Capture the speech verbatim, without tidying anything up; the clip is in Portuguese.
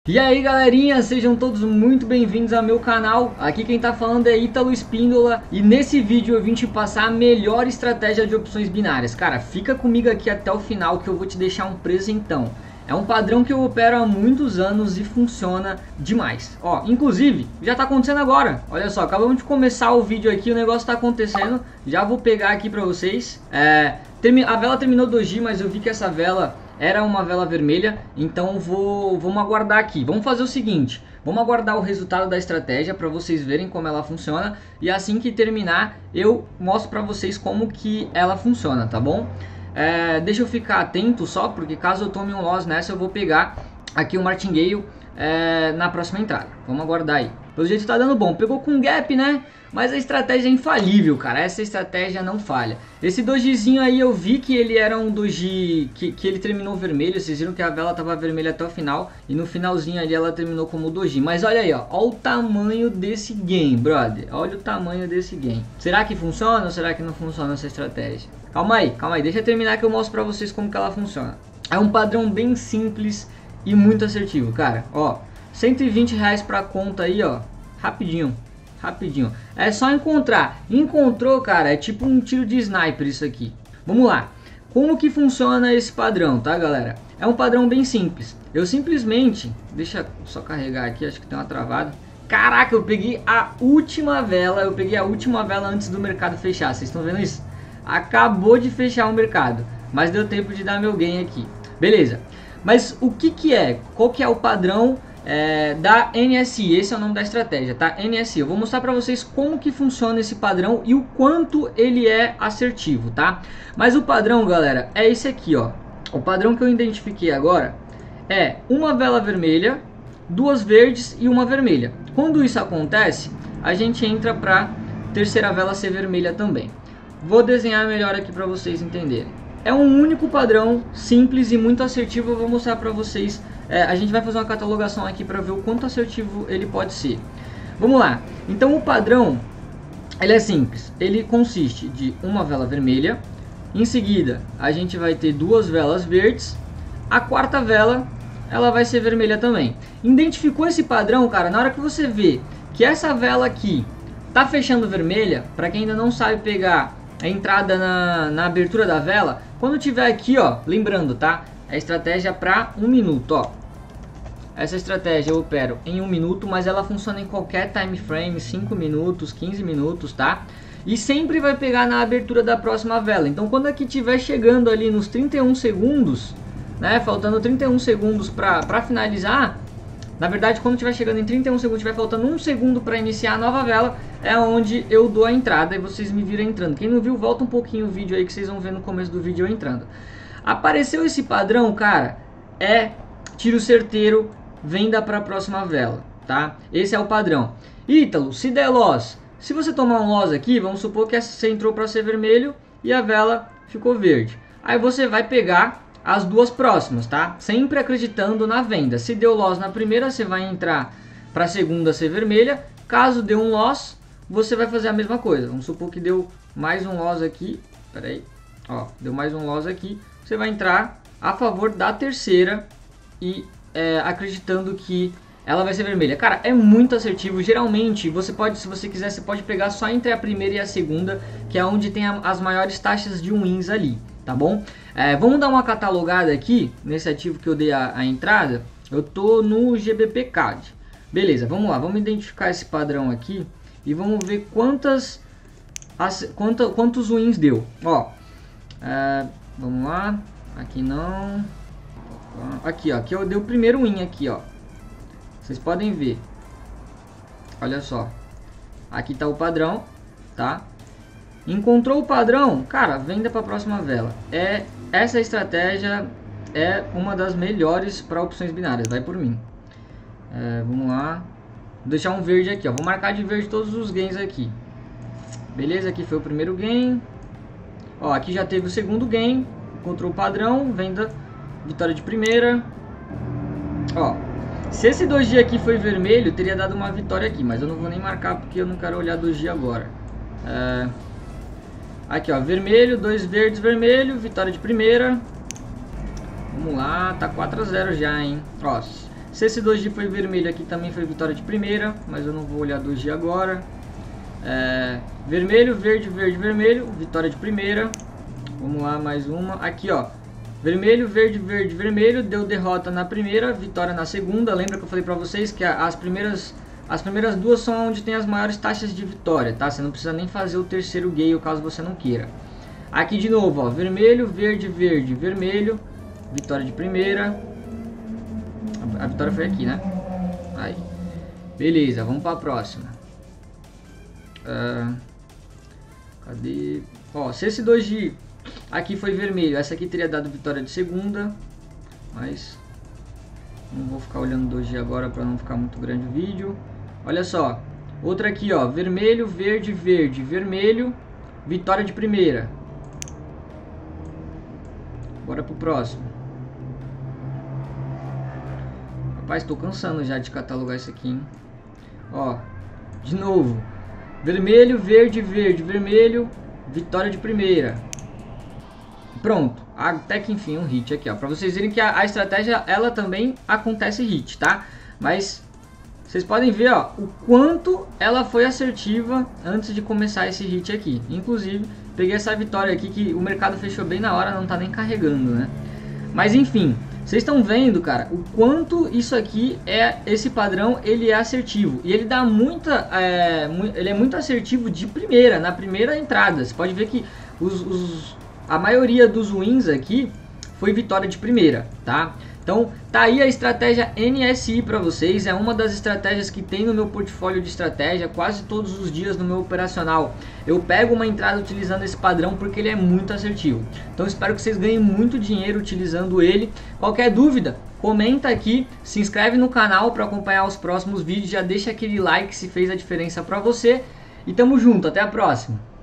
E aí galerinha, sejam todos muito bem-vindos ao meu canal. Aqui quem tá falando é Ítalo Espíndola. E nesse vídeo eu vim te passar a melhor estratégia de opções binárias. Cara, fica comigo aqui até o final que eu vou te deixar um presentão. É um padrão que eu opero há muitos anos e funciona demais. Ó, inclusive, já tá acontecendo agora. Olha só, acabamos de começar o vídeo aqui, o negócio tá acontecendo. Já vou pegar aqui pra vocês. É, a vela terminou doji, mas eu vi que essa vela era uma vela vermelha, então vou, vamos aguardar aqui. Vamos fazer o seguinte, vamos aguardar o resultado da estratégia para vocês verem como ela funciona. E assim que terminar, eu mostro para vocês como que ela funciona, tá bom? É, deixa eu ficar atento só, porque caso eu tome um loss nessa, eu vou pegar aqui o Martingale é, na próxima entrada. Vamos aguardar aí. Pelo jeito tá dando bom, pegou com gap, né? Mas a estratégia é infalível, cara. Essa estratégia não falha. Esse dojizinho aí eu vi que ele era um doji que, que ele terminou vermelho. Vocês viram que a vela tava vermelha até o final. E no finalzinho ali ela terminou como doji. Mas olha aí, ó. Olha o tamanho desse game, brother. Olha o tamanho desse game. Será que funciona ou será que não funciona essa estratégia? Calma aí, calma aí. Deixa eu terminar que eu mostro pra vocês como que ela funciona. É um padrão bem simples e muito assertivo, cara. Ó, cento e vinte reais pra conta aí, ó. Rapidinho. Rapidinho, é só encontrar. Encontrou, cara, é tipo um tiro de sniper isso aqui. Vamos lá, como que funciona esse padrão, tá, galera? É um padrão bem simples. Eu simplesmente, deixa eu só carregar aqui, acho que tem uma travada. Caraca, eu peguei a última vela. Eu peguei a última vela antes do mercado fechar. Vocês estão vendo isso? Acabou de fechar o mercado, mas deu tempo de dar meu gain aqui. Beleza, mas o que que é? Qual que é o padrão É, da N S I? Esse é o nome da estratégia, tá? N S I. Eu vou mostrar para vocês como que funciona esse padrão e o quanto ele é assertivo, tá? Mas o padrão, galera, é esse aqui, ó. O padrão que eu identifiquei agora é uma vela vermelha, duas verdes e uma vermelha. Quando isso acontece, a gente entra para terceira vela ser vermelha também. Vou desenhar melhor aqui para vocês entenderem. É um único padrão simples e muito assertivo. Eu vou mostrar para vocês. É, a gente vai fazer uma catalogação aqui para ver o quanto assertivo ele pode ser. Vamos lá. Então o padrão, ele é simples. Ele consiste de uma vela vermelha. Em seguida a gente vai ter duas velas verdes. A quarta vela, ela vai ser vermelha também. Identificou esse padrão, cara? Na hora que você vê que essa vela aqui tá fechando vermelha, para quem ainda não sabe pegar a entrada na, na abertura da vela, quando tiver aqui, ó, lembrando, tá? A estratégia para um minuto, ó. Essa estratégia eu opero em um minuto, mas ela funciona em qualquer time frame, cinco minutos, quinze minutos, tá? E sempre vai pegar na abertura da próxima vela. Então quando aqui tiver chegando ali nos trinta e um segundos, né? Faltando trinta e um segundos para para finalizar. Na verdade, quando tiver chegando em trinta e um segundos, tiver faltando um segundo para iniciar a nova vela, é onde eu dou a entrada e vocês me viram entrando. Quem não viu, volta um pouquinho o vídeo aí que vocês vão ver no começo do vídeo eu entrando. Apareceu esse padrão, cara, é tiro certeiro, venda para a próxima vela, tá? Esse é o padrão. Ítalo, se der loss, se você tomar um loss aqui, vamos supor que você entrou para ser vermelho e a vela ficou verde. Aí você vai pegar as duas próximas, tá? Sempre acreditando na venda. Se deu loss na primeira, você vai entrar para a segunda ser vermelha. Caso dê um loss, você vai fazer a mesma coisa. Vamos supor que deu mais um loss aqui. Pera aí. Ó, deu mais um loss aqui. Você vai entrar a favor da terceira e é, acreditando que ela vai ser vermelha. Cara, é muito assertivo. Geralmente, você pode, se você quiser, você pode pegar só entre a primeira e a segunda, que é onde tem a, as maiores taxas de wins ali, tá bom? É, vamos dar uma catalogada aqui, nesse ativo que eu dei a, a entrada. Eu tô no G B P C A D. Beleza, vamos lá. Vamos identificar esse padrão aqui e vamos ver quantas, as, quanta, quantos wins deu. Ó, é, vamos lá. Aqui não. Aqui, ó. Aqui eu dei o primeiro win aqui, ó. Vocês podem ver. Olha só. Aqui tá o padrão, tá? Encontrou o padrão, cara, venda para a próxima vela. É, essa estratégia é uma das melhores para opções binárias, vai por mim. É, vamos lá. Vou deixar um verde aqui, ó. Vou marcar de verde todos os gains aqui. Beleza, aqui foi o primeiro gain. Ó, aqui já teve o segundo gain. Encontrou o padrão, venda, vitória de primeira. Ó, se esse doji aqui foi vermelho, teria dado uma vitória aqui, mas eu não vou nem marcar porque eu não quero olhar doji agora. É... Aqui, ó, vermelho, dois verdes, vermelho, vitória de primeira. Vamos lá, tá quatro a zero já, hein. Ó, Se esse dois G foi vermelho aqui também foi vitória de primeira, mas eu não vou olhar dois G agora. É, vermelho, verde, verde, vermelho, vitória de primeira. Vamos lá, mais uma. Aqui, ó. Vermelho, verde, verde, vermelho, deu derrota na primeira, vitória na segunda. Lembra que eu falei pra vocês que as primeiras, as primeiras duas são onde tem as maiores taxas de vitória, tá? Você não precisa nem fazer o terceiro gale caso você não queira. Aqui de novo, ó. Vermelho, verde, verde, vermelho, vitória de primeira. A vitória foi aqui, né? Aí. Beleza, vamos pra próxima. Uh, cadê? Ó, se esse dois G aqui foi vermelho, essa aqui teria dado vitória de segunda. Mas não vou ficar olhando dois G agora para não ficar muito grande o vídeo. Olha só. Outra aqui, ó. Vermelho, verde, verde, vermelho, vitória de primeira. Bora pro próximo. Rapaz, tô cansando já de catalogar isso aqui, hein? Ó, de novo. Vermelho, verde, verde, vermelho, vitória de primeira. Pronto, até que enfim um hit aqui, ó. Pra vocês verem que a, a estratégia, ela também acontece hit, tá? Mas vocês podem ver, ó, o quanto ela foi assertiva antes de começar esse hit aqui. Inclusive, peguei essa vitória aqui que o mercado fechou bem na hora, não tá nem carregando, né? Mas enfim... Vocês estão vendo, cara, o quanto isso aqui é, esse padrão, ele é assertivo. E ele dá muita, é, ele é muito assertivo de primeira, na primeira entrada. Você pode ver que os, os, a maioria dos wins aqui foi vitória de primeira, tá? Então, tá aí a estratégia N S I para vocês. É uma das estratégias que tem no meu portfólio de estratégia quase todos os dias no meu operacional. Eu pego uma entrada utilizando esse padrão porque ele é muito assertivo. Então, espero que vocês ganhem muito dinheiro utilizando ele. Qualquer dúvida, comenta aqui, se inscreve no canal para acompanhar os próximos vídeos. Já deixa aquele like se fez a diferença para você. E tamo junto, até a próxima!